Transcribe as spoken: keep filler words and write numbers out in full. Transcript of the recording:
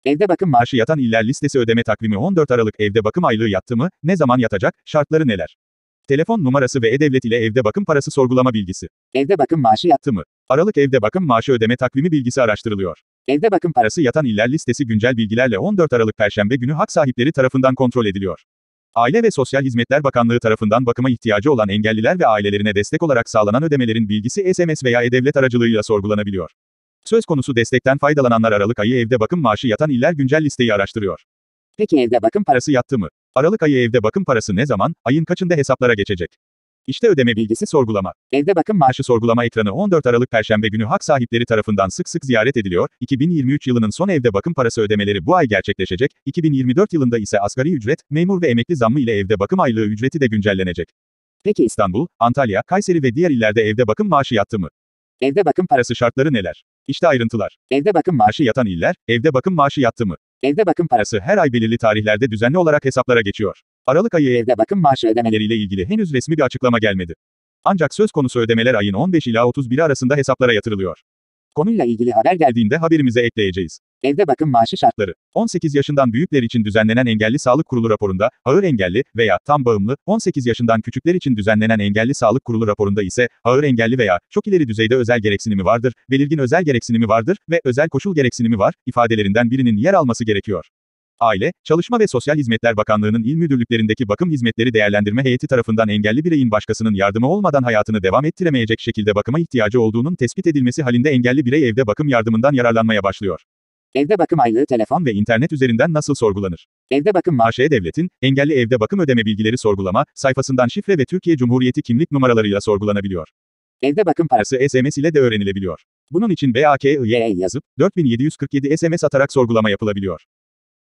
Evde bakım maaşı yatan iller listesi ödeme takvimi on dört Aralık evde bakım aylığı yattı mı? Ne zaman yatacak? Şartları neler? Telefon numarası ve E-Devlet ile evde bakım parası sorgulama bilgisi. Evde bakım maaşı yattı. Yattı mı? Aralık evde bakım maaşı ödeme takvimi bilgisi araştırılıyor. Evde bakım parası Parası yatan iller listesi güncel bilgilerle on dört Aralık Perşembe günü hak sahipleri tarafından kontrol ediliyor. Aile ve Sosyal Hizmetler Bakanlığı tarafından bakıma ihtiyacı olan engelliler ve ailelerine destek olarak sağlanan ödemelerin bilgisi S M S veya E-Devlet aracılığıyla sorgulanabiliyor. Söz konusu destekten faydalananlar Aralık ayı evde bakım maaşı yatan iller güncel listeyi araştırıyor. Peki evde bakım parası Parası yattı mı? Aralık ayı evde bakım parası ne zaman, ayın kaçında hesaplara geçecek? İşte ödeme bilgisi sorgulama. evde bakım maaşı Maaşı sorgulama ekranı on dört Aralık Perşembe günü hak sahipleri tarafından sık sık ziyaret ediliyor. iki bin yirmi üç yılının son evde bakım parası ödemeleri bu ay gerçekleşecek. iki bin yirmi dört yılında ise asgari ücret, memur ve emekli zammı ile evde bakım aylığı ücreti de güncellenecek. Peki İstanbul, Antalya, Kayseri ve diğer illerde evde bakım maaşı yattı mı? evde bakım parası Parası şartları neler? İşte ayrıntılar. evde bakım maaşı Maaşı yatan iller, evde bakım maaşı yattı mı? evde bakım parası Parası her ay belirli tarihlerde düzenli olarak hesaplara geçiyor. Aralık ayı evde bakım maaşı ödemeleri ödemeleriyle ilgili henüz resmi bir açıklama gelmedi. Ancak söz konusu ödemeler ayın on beş ila otuz biri arasında hesaplara yatırılıyor. konuyla ilgili haber geldi. Geldiğinde haberimize ekleyeceğiz. Evde bakım maaşı şartları on sekiz yaşından büyükler için düzenlenen Engelli Sağlık Kurulu raporunda, ağır engelli veya tam bağımlı, on sekiz yaşından küçükler için düzenlenen Engelli Sağlık Kurulu raporunda ise, ağır engelli veya çok ileri düzeyde özel gereksinimi vardır, belirgin özel gereksinimi vardır ve özel koşul gereksinimi var, ifadelerinden birinin yer alması gerekiyor. Aile, Çalışma ve Sosyal Hizmetler Bakanlığı'nın il müdürlüklerindeki bakım hizmetleri değerlendirme heyeti tarafından engelli bireyin başkasının yardımı olmadan hayatını devam ettiremeyecek şekilde bakıma ihtiyacı olduğunun tespit edilmesi halinde engelli birey evde bakım yardımından yararlanmaya başlıyor. evde bakım aylığı telefon Telefon ve internet üzerinden nasıl sorgulanır? evde bakım maaşı Maaşı E-Devlet'in, engelli evde bakım ödeme bilgileri sorgulama, sayfasından şifre ve Türkiye Cumhuriyeti kimlik numaralarıyla sorgulanabiliyor. evde bakım parası Parası S M S ile de öğrenilebiliyor. Bunun için B A K I Y E yazıp, dört bin yedi yüz kırk yedi S M S atarak sorgulama yapılabiliyor.